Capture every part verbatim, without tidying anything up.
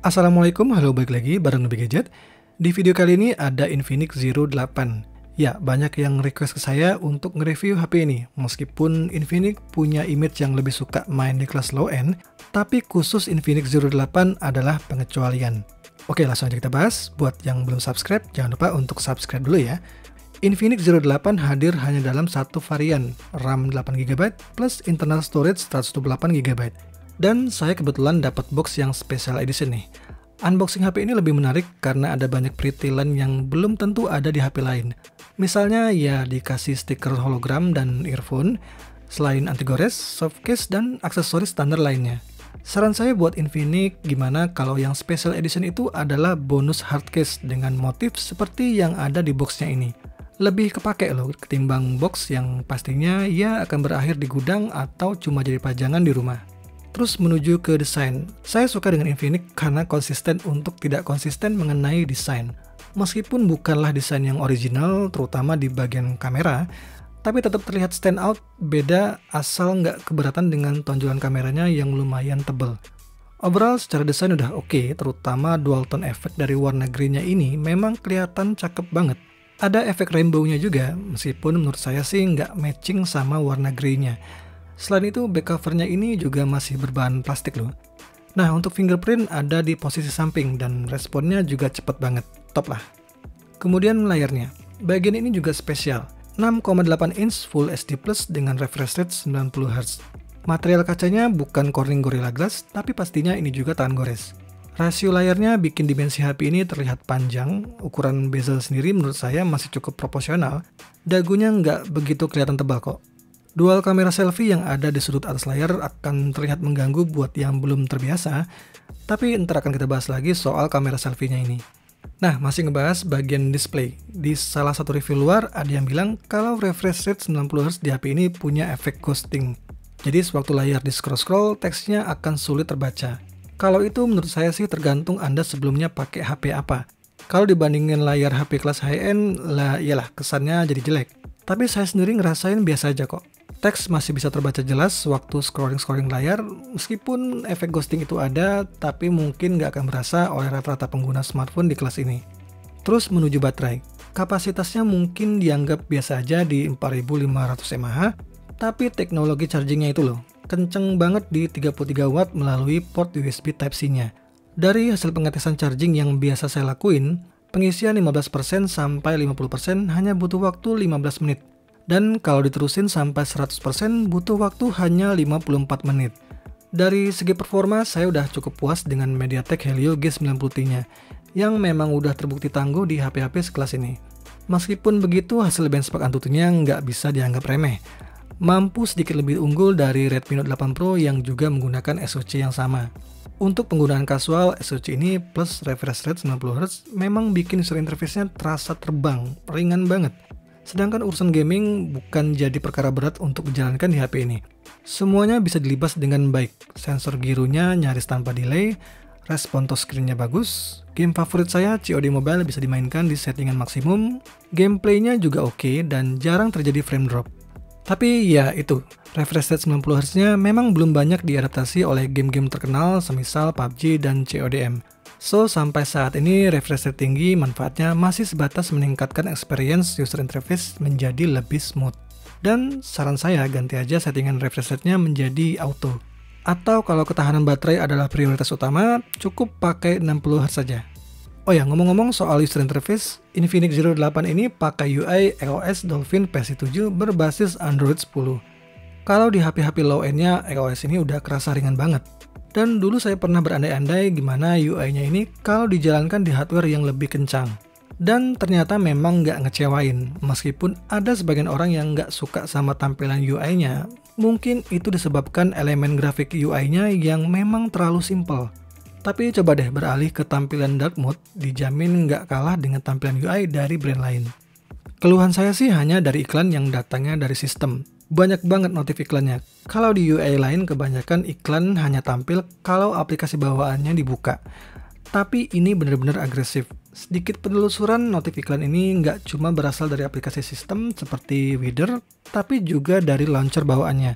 Assalamualaikum, halo, balik lagi bareng Nubi Gadget. Di video kali ini ada Infinix Zero delapan. Ya, banyak yang request ke saya untuk nge-review H P ini. Meskipun Infinix punya image yang lebih suka main di kelas low end, tapi khusus Infinix Zero delapan adalah pengecualian. Oke, langsung aja kita bahas. Buat yang belum subscribe, jangan lupa untuk subscribe dulu ya. Infinix Zero delapan hadir hanya dalam satu varian, RAM delapan giga byte plus internal storage seratus dua puluh delapan giga byte. Dan saya kebetulan dapat box yang special edition nih. Unboxing H P ini lebih menarik karena ada banyak peritilan yang belum tentu ada di H P lain. Misalnya ya dikasih stiker hologram dan earphone, selain anti-gores, softcase, dan aksesoris standar lainnya. Saran saya buat Infinix, gimana kalau yang special edition itu adalah bonus hardcase dengan motif seperti yang ada di boxnya ini. Lebih kepake loh ketimbang box yang pastinya ya akan berakhir di gudang atau cuma jadi pajangan di rumah. Terus menuju ke desain, saya suka dengan Infinix karena konsisten untuk tidak konsisten mengenai desain. Meskipun bukanlah desain yang original, terutama di bagian kamera, tapi tetap terlihat stand out, beda asal nggak keberatan dengan tonjolan kameranya yang lumayan tebal. Overall secara desain udah oke, okay, terutama dual tone effect dari warna grey-nya ini memang kelihatan cakep banget. Ada efek rainbow-nya juga, meskipun menurut saya sih nggak matching sama warna grey-nya. Selain itu, back covernya ini juga masih berbahan plastik loh. Nah, untuk fingerprint ada di posisi samping dan responnya juga cepet banget, top lah. Kemudian layarnya, bagian ini juga spesial, enam koma delapan inch Full H D plus dengan refresh rate sembilan puluh hertz. Material kacanya bukan Corning Gorilla Glass, tapi pastinya ini juga tahan gores. Rasio layarnya bikin dimensi H P ini terlihat panjang, ukuran bezel sendiri menurut saya masih cukup proporsional, dagunya nggak begitu kelihatan tebal kok. Dual kamera selfie yang ada di sudut atas layar akan terlihat mengganggu buat yang belum terbiasa, tapi ntar akan kita bahas lagi soal kamera selfie-nya ini. Nah, masih ngebahas bagian display. Di salah satu review luar, ada yang bilang kalau refresh rate sembilan puluh hertz di H P ini punya efek ghosting. Jadi sewaktu layar di scroll-scroll, teksnya akan sulit terbaca. Kalau itu menurut saya sih tergantung Anda sebelumnya pakai H P apa. Kalau dibandingin layar H P kelas high-end, lah iyalah kesannya jadi jelek. Tapi saya sendiri ngerasain biasa aja kok. Teks masih bisa terbaca jelas waktu scrolling-scrolling layar, meskipun efek ghosting itu ada, tapi mungkin nggak akan berasa oleh rata-rata pengguna smartphone di kelas ini. Terus menuju baterai, kapasitasnya mungkin dianggap biasa aja di empat ribu lima ratus mAh, tapi teknologi chargingnya itu loh, kenceng banget di tiga puluh tiga watt melalui port U S B Type-C-nya. Dari hasil pengetesan charging yang biasa saya lakuin, pengisian lima belas persen sampai lima puluh persen hanya butuh waktu lima belas menit. Dan kalau diterusin sampai seratus persen butuh waktu hanya lima puluh empat menit. Dari segi performa saya udah cukup puas dengan MediaTek Helio G sembilan puluh T-nya, yang memang udah terbukti tangguh di H P-H P sekelas ini. Meskipun begitu, hasil benchmark Antutunya nggak bisa dianggap remeh. Mampu sedikit lebih unggul dari Redmi Note delapan Pro yang juga menggunakan S O C yang sama. Untuk penggunaan kasual, S O C ini plus refresh rate sembilan puluh hertz memang bikin user interface-nya terasa terbang, ringan banget. Sedangkan urusan gaming bukan jadi perkara berat untuk dijalankan di H P ini. Semuanya bisa dilibas dengan baik. Sensor gironya nyaris tanpa delay, respon touchscreen-nya bagus, game favorit saya C O D Mobile bisa dimainkan di settingan maksimum, gameplaynya juga oke dan jarang terjadi frame drop. Tapi ya itu, refresh rate sembilan puluh hertz-nya memang belum banyak diadaptasi oleh game-game terkenal semisal P U B G dan C O D M. So, sampai saat ini refresh rate tinggi manfaatnya masih sebatas meningkatkan experience user interface menjadi lebih smooth. Dan saran saya ganti aja settingan refresh rate-nya menjadi auto. Atau kalau ketahanan baterai adalah prioritas utama, cukup pakai enam puluh hertz saja. Oh ya, ngomong-ngomong soal user interface, Infinix Zero delapan ini pakai U I e O S Dolphin versi tujuh berbasis Android sepuluh. Kalau di H P-H P low-end-nya, e O S ini udah kerasa ringan banget. Dan dulu saya pernah berandai-andai gimana U I-nya ini kalau dijalankan di hardware yang lebih kencang. Dan ternyata memang nggak ngecewain, meskipun ada sebagian orang yang nggak suka sama tampilan U I-nya. Mungkin itu disebabkan elemen grafik U I-nya yang memang terlalu simpel. Tapi coba deh beralih ke tampilan dark mode, dijamin nggak kalah dengan tampilan U I dari brand lain. Keluhan saya sih hanya dari iklan yang datangnya dari sistem. Banyak banget notif iklannya. Kalau di U I lain kebanyakan iklan hanya tampil kalau aplikasi bawaannya dibuka. Tapi ini benar-benar agresif. Sedikit penelusuran, notif iklan ini nggak cuma berasal dari aplikasi sistem seperti Reader, tapi juga dari launcher bawaannya.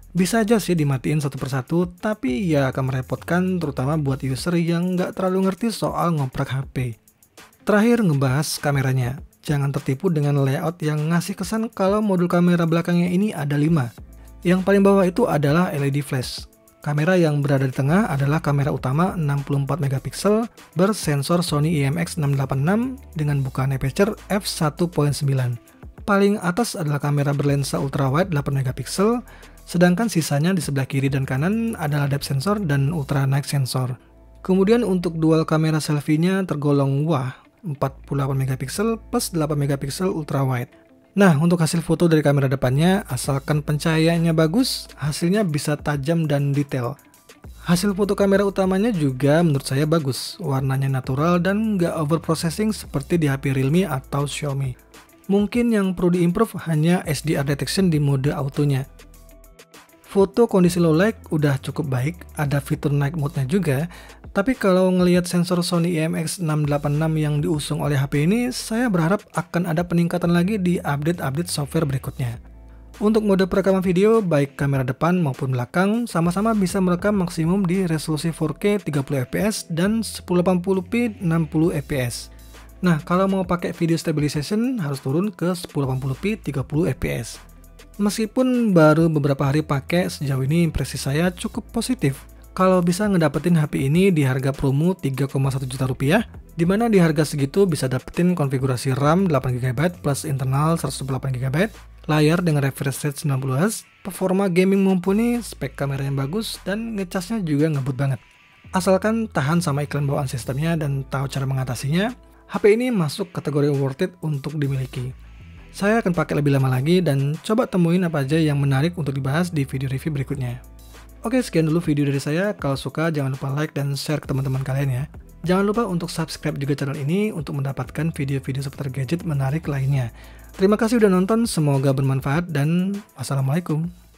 Bisa aja sih dimatiin satu persatu, tapi ya akan merepotkan terutama buat user yang nggak terlalu ngerti soal ngoprak H P. Terakhir ngebahas kameranya. Jangan tertipu dengan layout yang ngasih kesan kalau modul kamera belakangnya ini ada lima. Yang paling bawah itu adalah L E D flash. Kamera yang berada di tengah adalah kamera utama enam puluh empat megapiksel bersensor Sony I M X enam delapan enam dengan bukaan aperture f satu koma sembilan. Paling atas adalah kamera berlensa ultrawide delapan megapiksel, sedangkan sisanya di sebelah kiri dan kanan adalah depth sensor dan ultra night sensor. Kemudian untuk dual kamera selfie-nya tergolong wah, empat puluh delapan megapiksel plus delapan megapiksel ultrawide. Nah, untuk hasil foto dari kamera depannya, asalkan pencahayaannya bagus, hasilnya bisa tajam dan detail. Hasil foto kamera utamanya juga menurut saya bagus, warnanya natural dan nggak overprocessing seperti di H P Realme atau Xiaomi. Mungkin yang perlu diimprove hanya S D R detection di mode autonya. Foto kondisi low light udah cukup baik, ada fitur night mode-nya juga, tapi kalau ngelihat sensor Sony I M X enam delapan enam yang diusung oleh H P ini, saya berharap akan ada peningkatan lagi di update-update software berikutnya. Untuk mode perekaman video, baik kamera depan maupun belakang, sama-sama bisa merekam maksimum di resolusi empat K tiga puluh F P S dan sepuluh delapan puluh p enam puluh F P S. Nah, kalau mau pakai video stabilization harus turun ke sepuluh delapan puluh p tiga puluh F P S. Meskipun baru beberapa hari pakai, sejauh ini impresi saya cukup positif. Kalau bisa ngedapetin H P ini di harga promo tiga koma satu juta rupiah, dimana di harga segitu bisa dapetin konfigurasi RAM delapan giga byte plus internal seratus dua puluh delapan giga byte, layar dengan refresh rate sembilan puluh hertz, performa gaming mumpuni, spek kamera yang bagus, dan ngecasnya juga ngebut banget. Asalkan tahan sama iklan bawaan sistemnya dan tahu cara mengatasinya, H P ini masuk kategori worth it untuk dimiliki. Saya akan pakai lebih lama lagi dan coba temuin apa aja yang menarik untuk dibahas di video review berikutnya. Oke, sekian dulu video dari saya. Kalau suka jangan lupa like dan share ke teman-teman kalian ya. Jangan lupa untuk subscribe juga channel ini untuk mendapatkan video-video seputar gadget menarik lainnya. Terima kasih udah nonton, semoga bermanfaat dan wassalamualaikum.